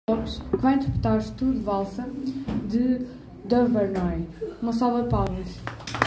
Lopes, que vai interpretar Estudo de Valsa de Duvernay. Uma salva de palmas.